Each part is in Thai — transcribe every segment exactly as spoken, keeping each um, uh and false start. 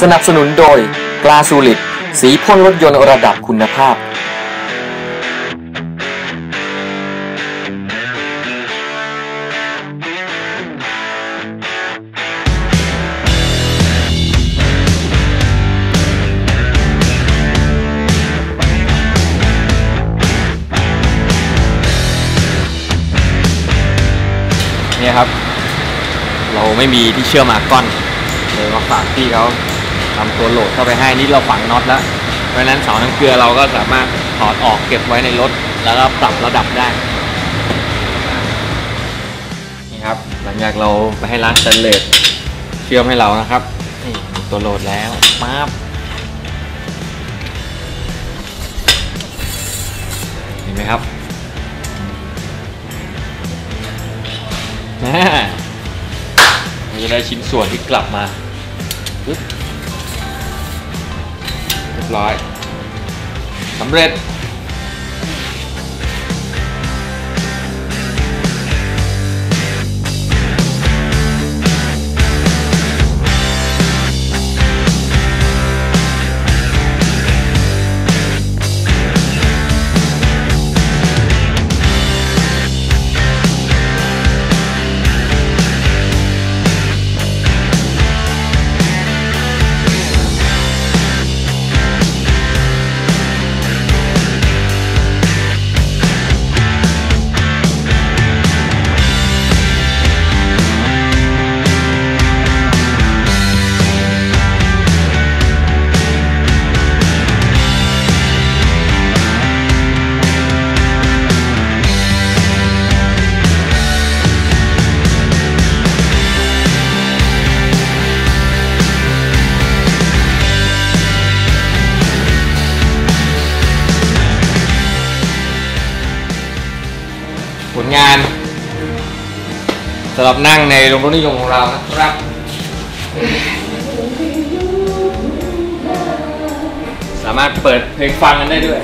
สนับสนุนโดยกลาสูลิดสีพ่นรถยนต์ระดับคุณภาพนี่ครับเราไม่มีที่เชื่อมมาก้อนเลยมาฝากพี่เขาทำตัวโหลดเข้าไปให้นี่เราฝังน็อตแล้วเพราะฉะนั้นเสาน้ำเกลือเราก็สามารถถอดออกเก็บไว้ในรถแล้วก็ปรับระดับได้นี่ครับหลังจากเราไปให้ร้านสแตนเลสเชื่อมให้เรานะครับนี่ตัวโหลดแล้วปั๊บเห็นไหมครับเราจะได้ชิ้นส่วนที่กลับมาเรียบร้อยสำเร็จผลงานสำหรับนั่งในโรงรถนิยมของเรานะครับสามารถเปิดเพลงฟังกันได้ด้วย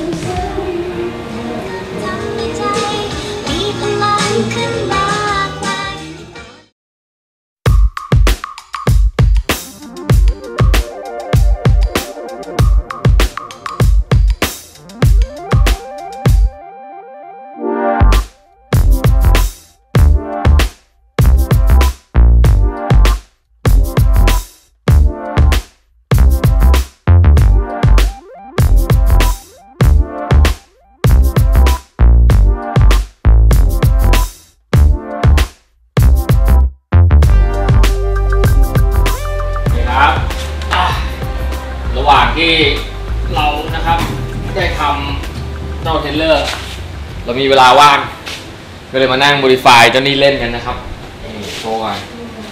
ระหว่างที่เรานะครับได้ทำเจ้าเทเลอร์เรามีเวลาว่างก็เลยมานั่งโมดิฟายเจ้านี่เล่นกันนะครับโชว์กัน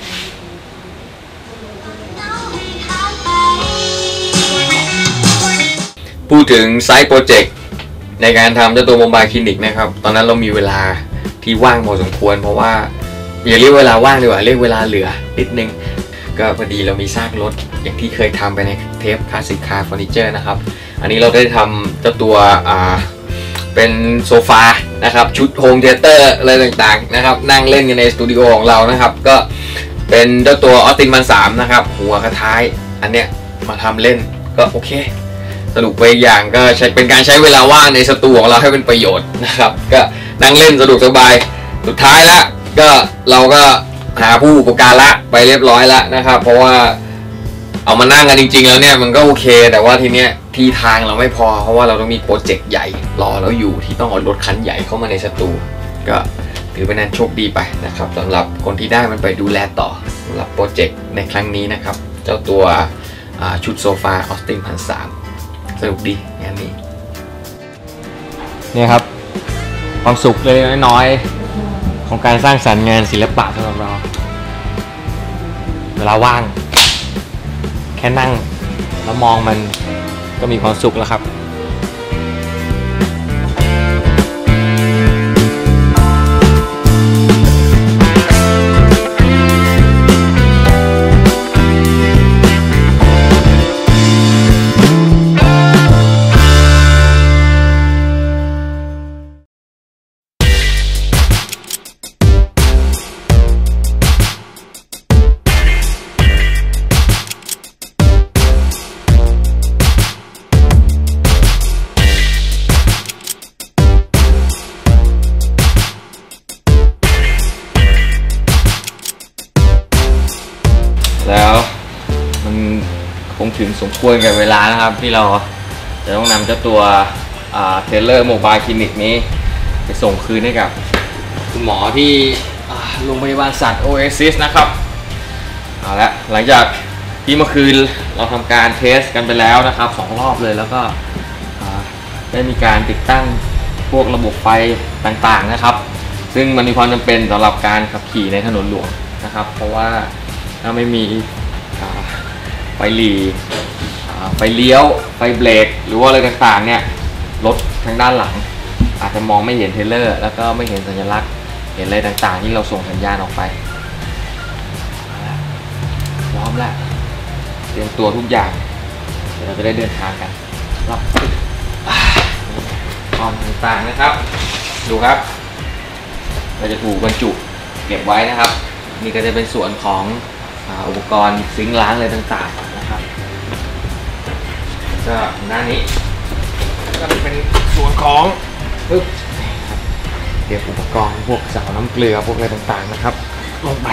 พูดถึงไซต์โปรเจกต์ในการทำเจ้าตัวโมบายคลินิกนะครับตอนนั้นเรามีเวลาที่ว่างพอสมควรเพราะว่าอย่าเรียกเวลาว่างดีกว่าเรียกเวลาเหลือนิดนึงก็พอดีเรามีซากรถอย่างที่เคยทำไปในเทปคลาสสิกคาร์เฟอร์นิเจอร์นะครับอันนี้เราได้ทำเจ้าตัวอ่าเป็นโซฟานะครับชุดโฮมเทเตอร์อะไรต่างๆนะครับนั่งเล่นกันในสตูดิโอของเรานะครับก็เป็นเจ้าตัวออสตินมันสามนะครับหัวกระท้ายอันเนี้ยมาทำเล่นก็โอเคสนุกไปอย่างก็ใช้เป็นการใช้เวลาว่างในสตูของเราให้เป็นประโยชน์นะครับก็นั่งเล่นสะดวกสบายสุดท้ายแล้วก็เราก็หาผู้อุปการะไปเรียบร้อยแล้วนะครับเพราะว่าเอามานั่งกันจริงๆแล้วเนี่ยมันก็โอเคแต่ว่าทีเนี้ยที่ทางเราไม่พอเพราะว่าเราต้องมีโปรเจกต์ใหญ่รอแล้วอยู่ที่ต้องเอารถคันใหญ่เข้ามาในสตูก็ถือเป็นนั้นโชคดีไปนะครับสำหรับคนที่ได้มันไปดูแลต่อสำหรับโปรเจกต์ในครั้งนี้นะครับเจ้าตัวชุดโซฟาออสตินพันสามสนุกดีงานนี้เนี่ยครับความสุขเลยน้อยๆของการสร้างสรรค์งานศิลปะสำหรับเราเวลาว่างแค่นั่งแล้วมองมันก็มีความสุขแล้วครับแล้วมันคงถึงสมควรกับเวลานะครับที่เราจะต้องนำเจ้าตัวเทเลอร์โมบายคลินิกนี้ไปส่งคืนให้กับคุณหมอที่โรงพยาบาลสัตว์ Oasis นะครับเอาละหลังจากที่เมื่อคืนเราทำการเทสกันไปแล้วนะครับสองรอบเลยแล้วก็ได้มีการติดตั้งพวกระบบไฟต่างๆนะครับซึ่งมันมีความจำเป็นสำหรับการขับขี่ในถนนหลวงนะครับเพราะว่าถ้าไม่มีไฟหลีไฟเลี้ยวไฟเบรกหรือว่าอะไรต่างๆเนี่ยรถทางด้านหลังอาจจะมองไม่เห็นเทรลเลอร์แล้วก็ไม่เห็นสัญลักษณ์เห็นอะไรต่างๆที่เราส่งสัญญาณออกไปพร้อมแล้วเตรียมตัวทุกอย่างเดี๋ยวเราจะได้เดินทางกันรับพร้อมต่างๆนะครับดูครับเราจะถูกบรรจุเก็บไว้นะครับนี่ก็จะเป็นส่วนของอุปกรณ์ซิงค์ล้างอะไรต่างๆนะครับก็หน้านี้ก็จะเป็นส่วนของปึ๊บเก็บอุปกรณ์พวกเสาน้ำเกลือพวกอะไรต่างๆนะครับลงไป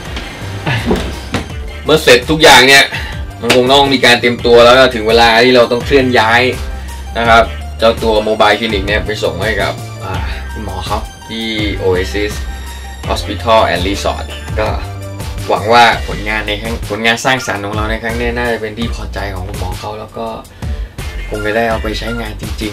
เมื่อเสร็จทุกอย่างเนี่ยมันคงต้องมีการเตรียมตัวแล้วก็ถึงเวลาที่เราต้องเคลื่อนย้ายนะครับเจ้าตัวโมบายคลินิกเนี่ยไปส่งให้กับคุณหมอเขาที่ Oasis Hospital and Resort ก็หวังว่าผลงานในครั้งผลงานสร้างสรรค์ของเราในครั้งนี้น่าจะเป็นที่พอใจของคุณหมอเขาแล้วก็คงจะได้เอาไปใช้งานจริง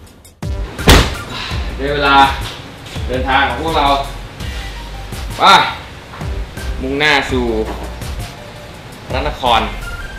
ๆได้เวลาเดินทางของพวกเราไปมุ่งหน้าสู่พระนคร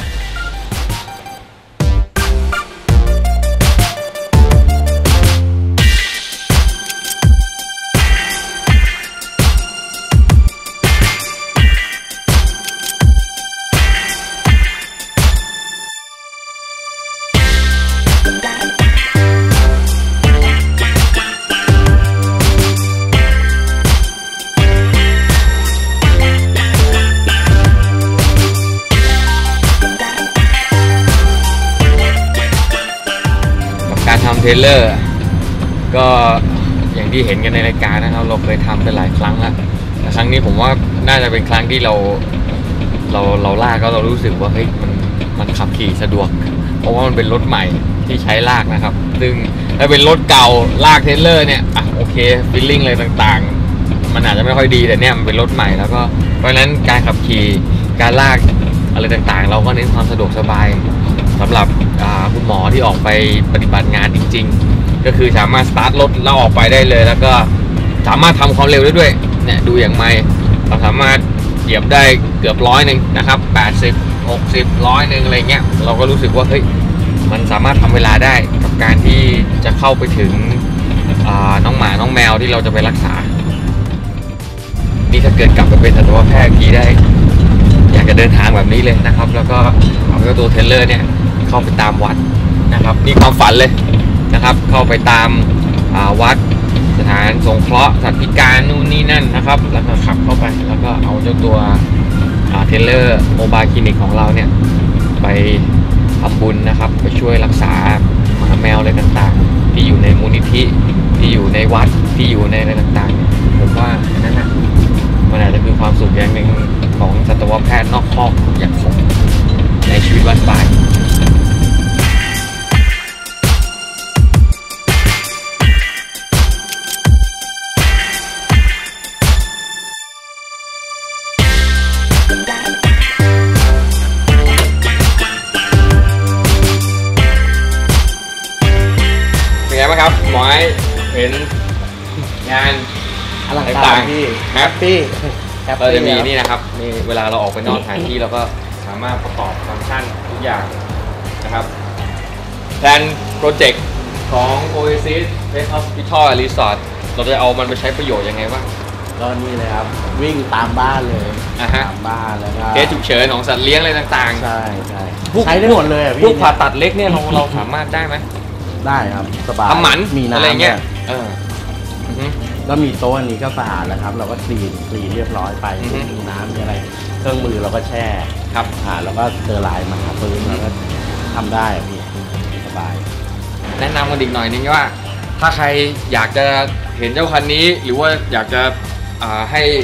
เทรลเลอร์ก็อย่างที่เห็นกันในรายการนะครับเราเคยทำไปหลายครั้งแล้วแต่ครั้งนี้ผมว่าน่าจะเป็นครั้งที่เราเราเราลากก็เรารู้สึกว่าเฮ้ยมันมันขับขี่สะดวกเพราะว่ามันเป็นรถใหม่ที่ใช้ลากนะครับซึ่งถ้าเป็นรถเก่าลากเทรลเลอร์เนี่ยอ่ะโอเคฟีลลิ่งอะไรต่างๆมันอาจจะไม่ค่อยดีแต่เนี่ยมันเป็นรถใหม่แล้วก็เพราะฉะนั้นการขับขี่การลากอะไรต่างๆเราก็เน้นความสะดวกสบายสำหรับคุณหมอที่ออกไปปฏิบัติงานจริงๆก็คือสามารถสตาร์ทรถแล้วออกไปได้เลยแล้วก็สามารถทำความเร็วได้ด้วยเนี่ยดูอย่างไม่เราสามารถเหยียบได้เกือบร้อยหนึ่งนะครับแปดสิบ หกสิบ ร้อยหนึ่งอะไรเงี้ยเราก็รู้สึกว่าเฮ้ยมันสามารถทำเวลาได้กับการที่จะเข้าไปถึงน้องหมาน้องแมวที่เราจะไปรักษานี่ถ้าเกิดกลับไปเป็นสัตวแพทย์กีได้อยากจะเดินทางแบบนี้เลยนะครับแล้วก็เอาเจ้าตัวเทรลเลอร์เนี่ยเข้าไปตามวัดนะครับนี่ความฝันเลยนะครับเข้าไปตามวัดสถานสงเคราะห์สัตว์พิการนู่นนี่นั่นนะครับแล้วก็ขับเข้าไปแล้วก็เอาเจ้าตัวเทรลเลอร์โมบายคลินิกของเราเนี่ยไปทำบุญนะครับไปช่วยรักษาหมาแมวอะไรต่างๆที่อยู่ในมูลนิธิที่อยู่ในวัดที่อยู่ในอะไรต่างๆผมว่านั่นนะมันอาจจะคือความสุขอย่างหนึ่งของสัตวแพทย์นอกคอกอย่างผมในชีวิตวันปลายเป็นไงบ้างครับหมอไอ้เห็นงานอะไรต่างๆที่แฮปปี้เราจะมีนี่นะครับมีเวลาเราออกไปนอกสถานที่เราก็สามารถประกอบฟังก์ชันทุกอย่างนะครับแผนโปรเจกต์ของ Oasis Hospital and Resort เราจะเอามันไปใช้ประโยชน์ยังไงบ้างก็นี่เลยครับวิ่งตามบ้านเลยตามบ้านแล้วก็เคสฉุกเฉินของสัตว์เลี้ยงอะไรต่างๆใช่ใช่ใช้ได้หมดเลยพวกผ่าตัดเล็กเนี่ยเราเราสามารถได้ไหมได้ครับสบายทำหมันมีอะไรเงี้ยก็มีโต๊ะอันนี้ก็สะอาดแล้วครับเราก็คลีนคลีนเรียบร้อยไปมีน้ำมีอะไรเครื่องมือเราก็แช่ครับอ่าแล้วก็เจอลายมาหาปืนเราก็ทำได้พี่สบายแนะนำกันอีกหน่อยนึงว่าถ้าใครอยากจะเห็นเจ้าคันนี้หรือว่าอยากจะให้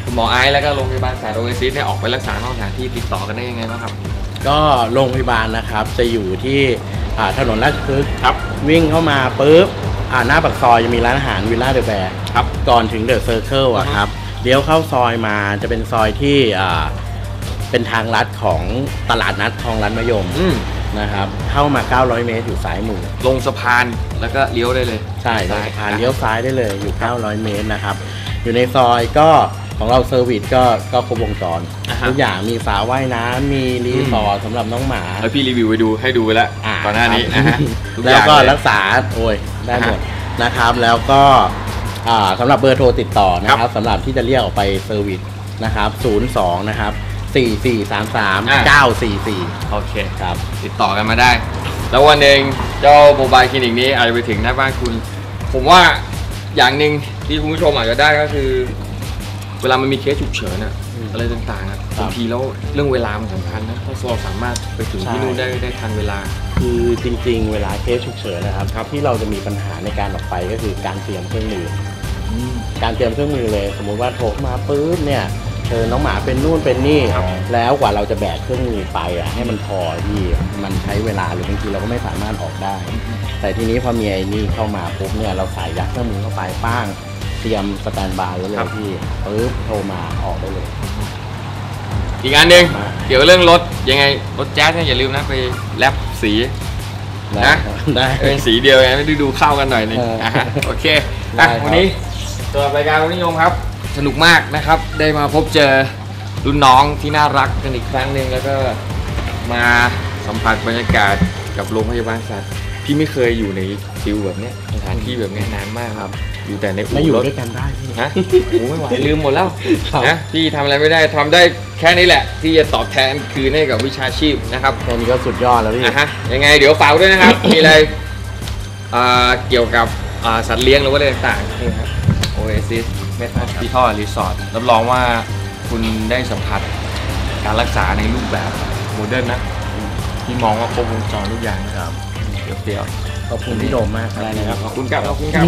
คุณหมอไอซ์แล้วก็โรงพยาบาลสายโอเอซิสเนี่ยออกไปรักษานอกสถานที่ติดต่อกันได้ยังไงบ้างครับก็โรงพยาบาลนะครับจะอยู่ที่ถนนราชพฤกษ์ครับวิ่งเข้ามาปุ๊บหน้าปากซอยจะมีร้านอาหารวิลล่าเดอะแบร์ครับก่อนถึงเดอะเซอร์เคิลอะครับเลี้ยวเข้าซอยมาจะเป็นซอยที่เป็นทางลัดของตลาดนัดคลองลัดมะยมนะครับเข้ามาเก้าร้อยเมตรอยู่ซ้ายมือลงสะพานแล้วก็เลี้ยวได้เลยใช่ลงสะพานเลี้ยวซ้ายได้เลยอยู่เก้าร้อยเมตรนะครับอยู่ในซอยก็ของเราเซอร์วิสก็ก็ครบวงจรทุกอย่างมีสระว่ายน้ำมีรีสอร์ทสำหรับน้องหมาแล้วพี่รีวิวไปดูให้ดูแล้วก่อนหน้านี้นะฮะแล้วก็รักษาโอ้ยได้หมดนะครับแล้วก็สำหรับเบอร์โทรติดต่อนะครับสำหรับที่จะเรียกออกไปเซอร์วิสนะครับศูนย์สองนะครับสี่สี่สามสามเก้าสี่สี่โอเคครับติดต่อกันมาได้แล้ววันหนึ่งเจ้าโมบายคลินิกนี้อาจจะไปถึงหน้าบ้านคุณผมว่าอย่างหนึ่งที่คุณผู้ชมอาจจะได้ก็คือเวลามันมีเคสฉุกเฉินอะอะไรต่างๆบางทีแล้วเรื่องเวลามันสำคัญนะถ้าเราสามารถไปถึงที่นู่นได้ได้ทันเวลาคือจริงๆเวลาเคสฉุกเฉินนะครับที่เราจะมีปัญหาในการออกไปก็คือการเตรียมเครื่องมือการเตรียมเครื่องมือเลยสมมุติว่าโทรมาปุ๊บเนี่ยเออน้องหมาเป็นนู่นเป็นนี่แล้วกว่าเราจะแบกเครื่องมือไปอ่ะให้มันพอที่มันใช้เวลาหรือบางทีเราก็ไม่สามารถออกได้แต่ทีนี้พอมีไอ้นี่เข้ามาปุ๊บเนี่ยเราใส่ยัดเครื่องมือเข้าไปป้างเตรียมสแตนบายไว้เลยพี่ปุ๊บโทรมาออกได้เลยอีกอันหนึ่งเกี่ยวกับเรื่องรถยังไงรถแจ๊สเนี่ยอย่าลืมนะไปแลบสีนะได้เป็นสีเดียวไงไม่ได้ดูเข้ากันหน่อยนึงโอเควันนี้สำหรับรายการรถนิยมครับสนุกมากนะครับได้มาพบเจอรุ่นน้องที่น่ารักกันอีกครั้งหนึ่งแล้วก็มาสัมผัสบรรยากาศกับโรงพยาบาลสัตว์พี่ไม่เคยอยู่ในฟิลแบบนี้สถานที่แบบนี้นานมากครับอยู่แต่ในอู่รถไม่อยู่ด้วยกันได้พี่นะโอ้ไม่ไหวลืมหมดแล้วนะพี่ทำอะไรไม่ได้ทำได้แค่นี้แหละที่จะตอบแทนคืนให้กับวิชาชีพนะครับแค่นี้ก็สุดยอดแล้วพี่ฮะยังไงเดี๋ยวฝากด้วยนะครับมีอะไรเกี่ยวกับสัตว์เลี้ยงหรือว่าอะไรต่างๆนี่ครับ Oasis Hospital Resort รับรองว่าคุณได้สัมผัสการรักษาในรูปแบบโมเดิร์นนะที่มองว่าครบวงจรทุกอย่างครับเดี๋ยวขอบคุณพี่โดมมากครับได้ครับขอบคุณครับขอบคุณครับ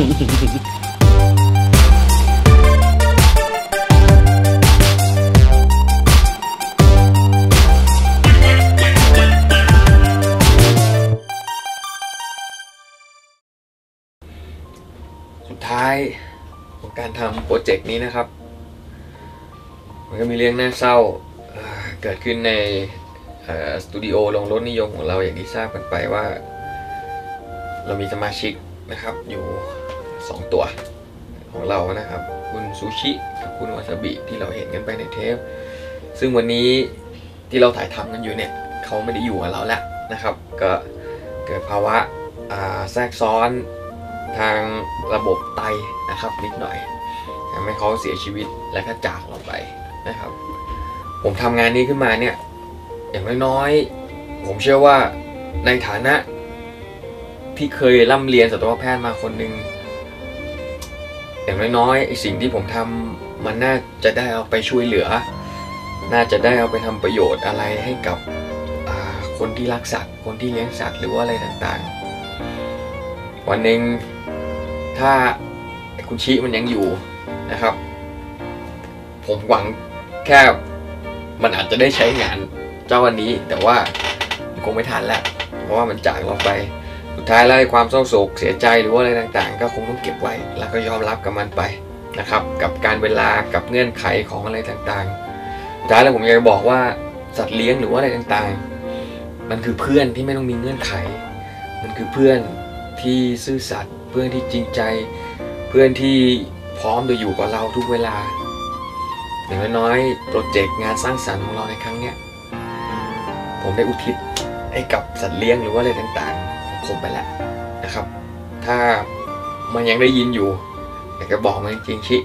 สุดท้ายของการทำโปรเจกต์นี้นะครับมันก็มีเรื่องน่าเศร้าเกิดขึ้นในสตูดิโอลงรถนิยมของเราอย่างที่ทราบกันไปว่าเรามีสมาชิกนะครับอยู่สองตัวของเรานะครับคุณซูชิกับคุณวาซาบิที่เราเห็นกันไปในเทปซึ่งวันนี้ที่เราถ่ายทำกันอยู่เนี่ยเขาไม่ได้อยู่กับเราแล้วนะครับก็เกิดภาวะแทรกซ้อนทางระบบไตนะครับนิดหน่อยทำให้เขาเสียชีวิตและก็จากเราไปนะครับผมทำงานนี้ขึ้นมาเนี่ยอย่างน้อยๆผมเชื่อว่าในฐานะที่เคยร่ำเรียนสัตวแพทย์มาคนหนึ่งอย่างน้อยๆสิ่งที่ผมทำมันน่าจะได้เอาไปช่วยเหลือน่าจะได้เอาไปทำประโยชน์อะไรให้กับคนที่รักสัตว์คนที่เลี้ยงสัตว์หรือว่าอะไรต่างๆวันหนึ่งถ้าคุณชิมันยังอยู่นะครับผมหวังแค่มันอาจจะได้ใช้งานเจ้าวันนี้แต่ว่าคงไม่ทันแล้วเพราะว่ามันจากเราไปสุดท้ายแล้วความเศร้าโศกเสียใจหรือว่าอะไรต่างๆก็คงต้องเก็บไว้แล้วก็ยอมรับกับมันไปนะครับกับการเวลากับเงื่อนไขของอะไรต่างๆสุดท้ายแล้วผมอยากจะบอกว่าสัตว์เลี้ยงหรือว่าอะไรต่างๆมันคือเพื่อนที่ไม่ต้องมีเงื่อนไขมันคือเพื่อนที่ซื่อสัตย์เพื่อนที่จริงใจเพื่อนที่พร้อมจะอยู่กับเราทุกเวลาอย่างน้อยๆโปรเจกต์งานสร้างสรรค์ของเราในครั้งนี้ผมได้อุทิศให้กับสัตว์เลี้ยงหรือว่าอะไรต่างๆของผมไปแล้วนะครับถ้ามันยังได้ยินอยู่อยากจะบอกมันจริงๆชิ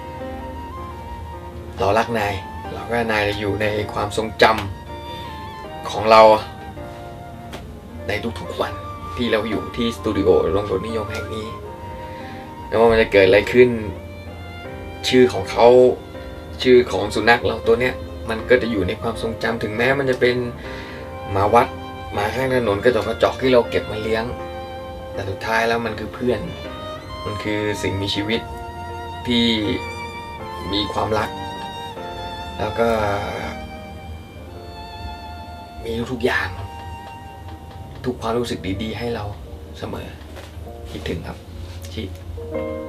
เรารักนายเราก็นายจะอยู่ในความทรงจำของเราในทุกๆวันที่เราอยู่ที่สตูดิโอโรงรถนิยมแห่งนี้ไม่ว่ามันจะเกิดอะไรขึ้นชื่อของเขาชื่อของสุนัขเราตัวเนี้ยมันก็จะอยู่ในความทรงจำถึงแม้มันจะเป็นหมาวัดหมาข้างถนนกระจอกกระจอกที่เราเก็บมาเลี้ยงแต่สุดท้ายแล้วมันคือเพื่อนมันคือสิ่งมีชีวิตที่มีความรักแล้วก็มีทุกๆอย่างทุกความรู้สึกดีๆให้เราเสมอคิดถึงครับชิ